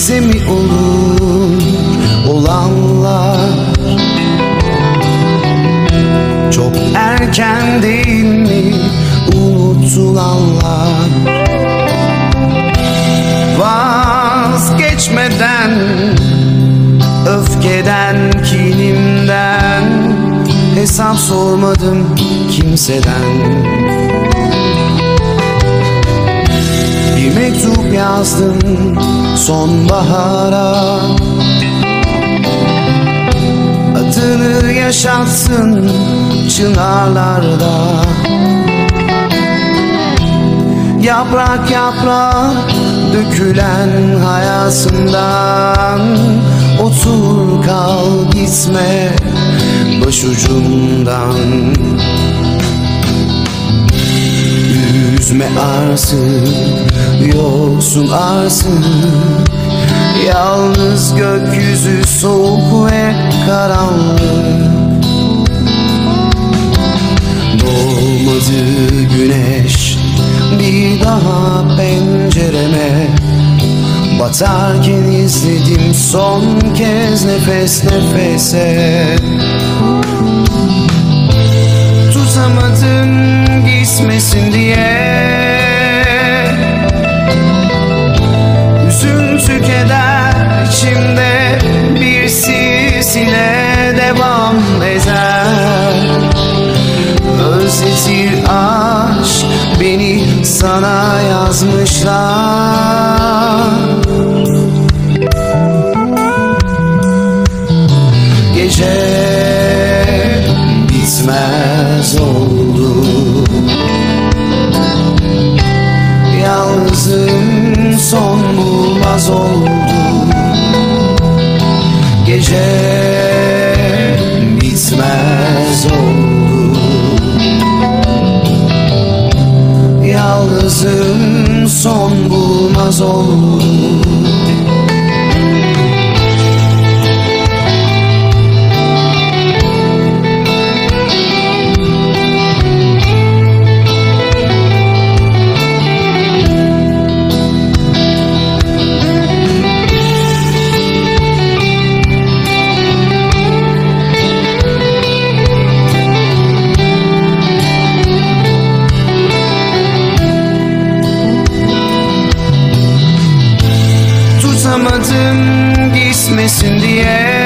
bize mi olur olanlar? Çok erken değil mi unutulanlar? Vazgeçmeden, öfkeden, kinimden, hesap sormadım kimseden. Bir mektup yazdım sonbahara, adını yaşatsın çınarlarda. Yaprak yaprak dökülen hayatımdan, otur kal gitme başucumdan. Üzme arsın, yoksun arsın, yalnız gökyüzü soğuk ve karanlık. Doğmadı güneş bir daha pencereme, batarken izledim son kez nefes nefese. Tutamadım gitmesin diye, üzüntü keder içimde bir sis ile devam eder. Özletir aşk beni sana yazmışlar. Gece bitmez oldu, yalnızım son bulmaz oldu. Gece bitmez oldu, yalnızım son bulmaz oldu. Tutamadım gitmesin diye,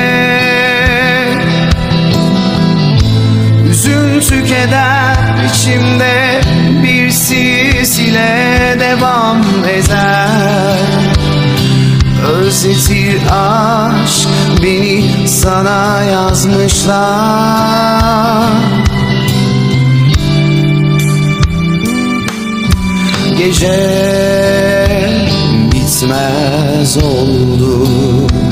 üzüntü keder içimde bir sis ile devam eder. Özletir aşk beni sana yazmışlar. Gece bitmez oldu,